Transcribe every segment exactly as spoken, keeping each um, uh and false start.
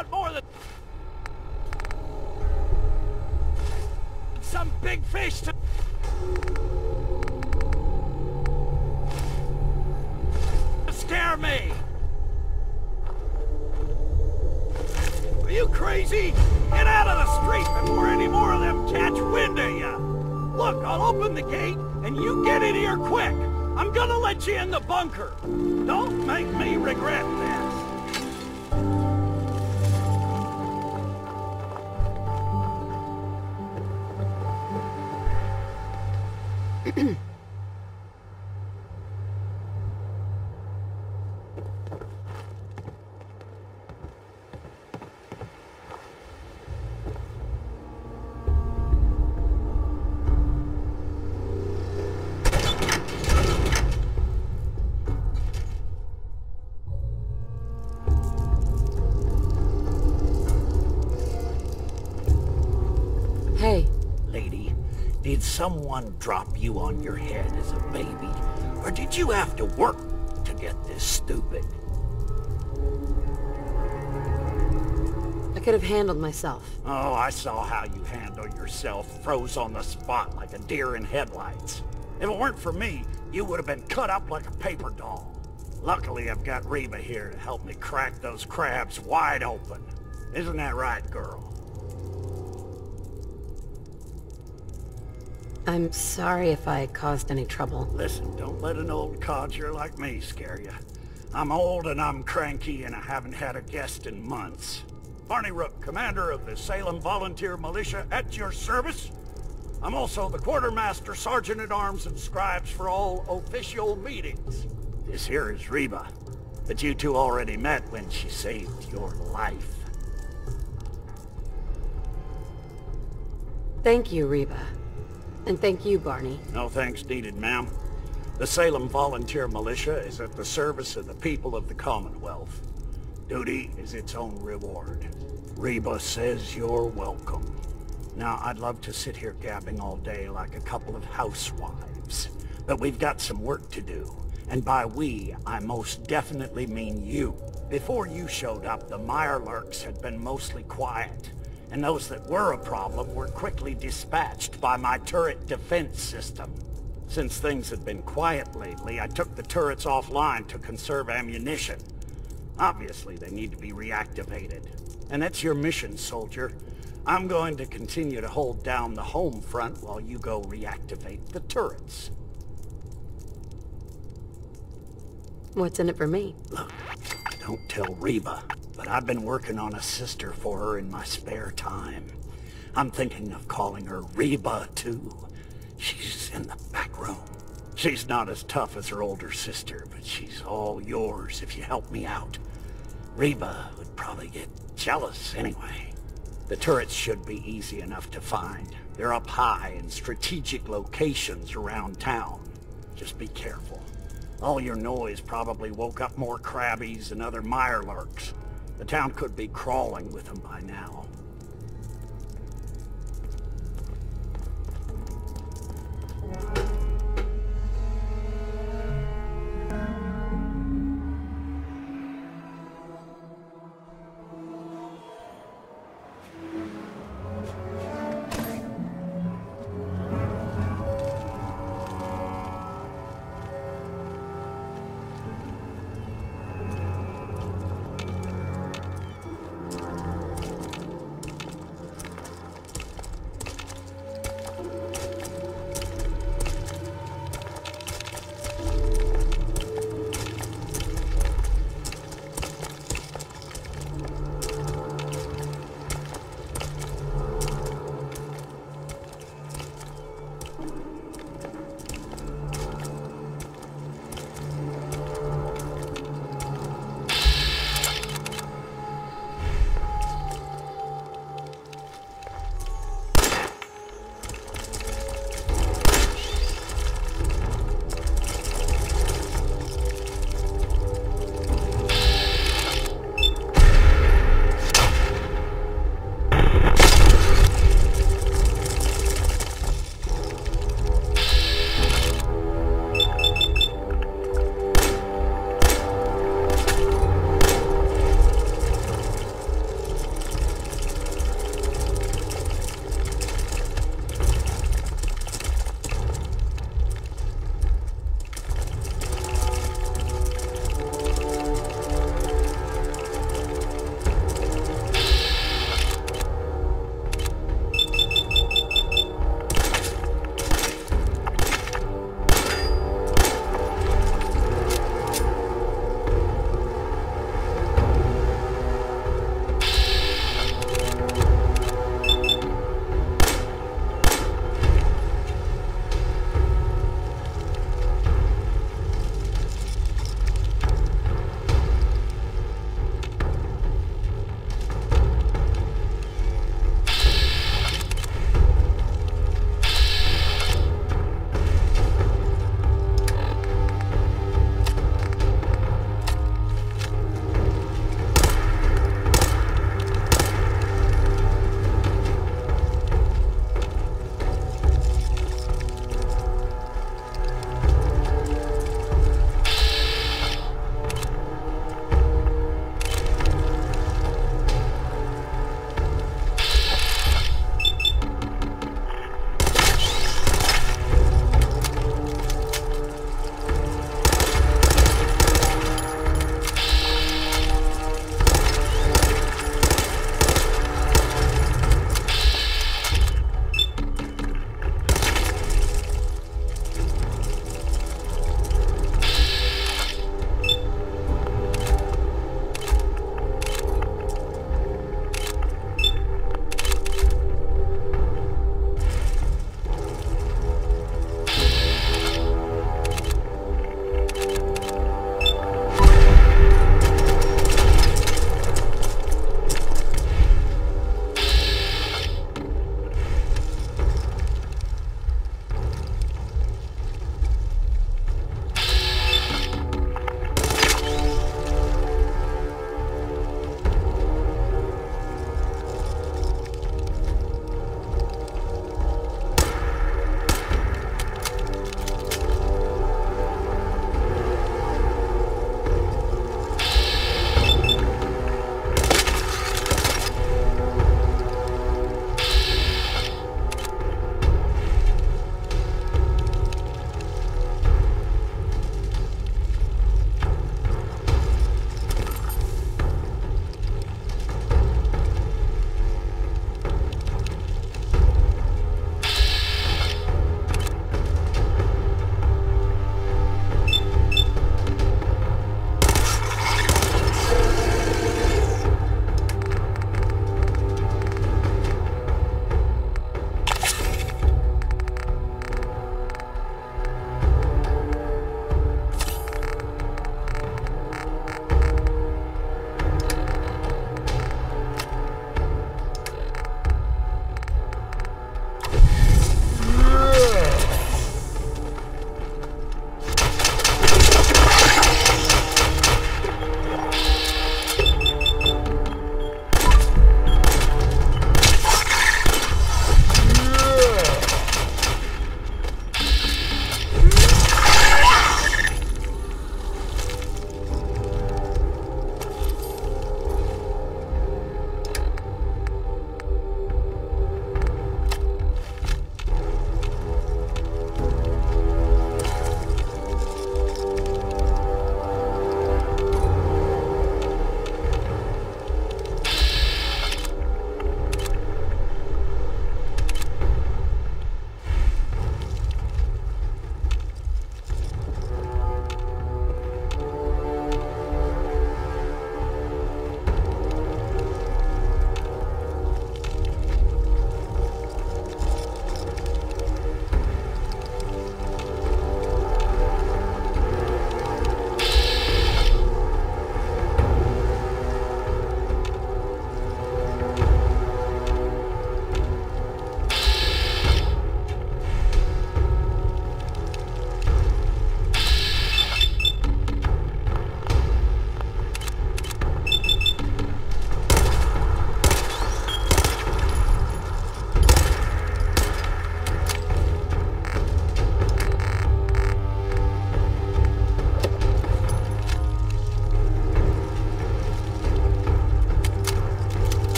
lot more than some big fish to scare me. Are you crazy? Get out of the street before any more of them catch wind of you. Look, I'll open the gate and you get in here quick. I'm gonna let you in the bunker. Don't make me regret this. Hey. Lady, did someone drop you on your head as a baby? Or did you have to work to get this stupid? I could have handled myself. Oh, I saw how you handle yourself, froze on the spot like a deer in headlights. If it weren't for me, you would have been cut up like a paper doll. Luckily, I've got Reba here to help me crack those crabs wide open. Isn't that right, girl? I'm sorry if I caused any trouble. Listen, don't let an old codger like me scare you. I'm old and I'm cranky and I haven't had a guest in months. Barney Rook, commander of the Salem Volunteer Militia, at your service. I'm also the quartermaster, sergeant-at-arms, and scribes for all official meetings. This here is Reba, but you two already met when she saved your life. Thank you, Reba. And thank you, Barney. No thanks needed, ma'am. The Salem Volunteer Militia is at the service of the people of the Commonwealth. Duty is its own reward. Reba says you're welcome. Now, I'd love to sit here gabbing all day like a couple of housewives, but we've got some work to do. And by we, I most definitely mean you. Before you showed up, the mirelurks had been mostly quiet. And those that were a problem were quickly dispatched by my turret defense system. Since things had been quiet lately, I took the turrets offline to conserve ammunition. Obviously, they need to be reactivated. And that's your mission, soldier. I'm going to continue to hold down the home front while you go reactivate the turrets. What's in it for me? Look, don't tell Reba. But I've been working on a sister for her in my spare time. I'm thinking of calling her Reba, too. She's in the back room. She's not as tough as her older sister, but she's all yours if you help me out. Reba would probably get jealous anyway. The turrets should be easy enough to find. They're up high in strategic locations around town. Just be careful. All your noise probably woke up more crabbies and other mirelurks. The town could be crawling with them by now.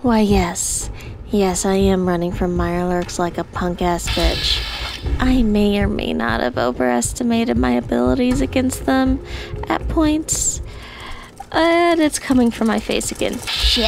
Why, yes. Yes, I am running from mirelurks like a punk-ass bitch. I may or may not have overestimated my abilities against them at points. And it's coming from my face again. Shit.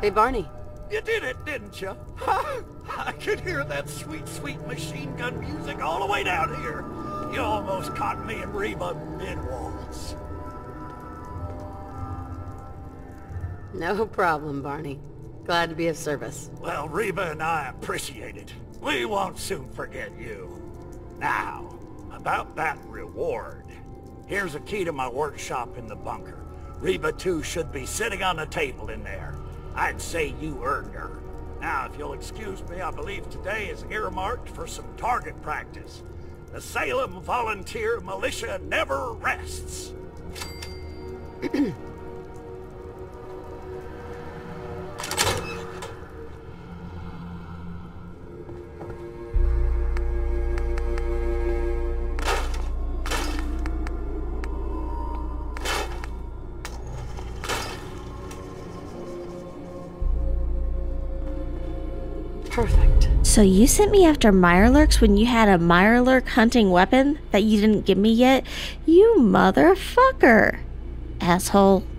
Hey, Barney. You did it, didn't you? I could hear that sweet, sweet machine gun music all the way down here. You almost caught me and Reba mid-waltz. No problem, Barney. Glad to be of service. Well, Reba and I appreciate it. We won't soon forget you. Now, about that reward. Here's a key to my workshop in the bunker. Reba, too, should be sitting on the table in there. I'd say you earned her. Now, if you'll excuse me, I believe today is earmarked for some target practice. The Salem Volunteer Militia never rests. Perfect. So you sent me after mirelurks when you had a mirelurk hunting weapon that you didn't give me yet? You motherfucker. Asshole.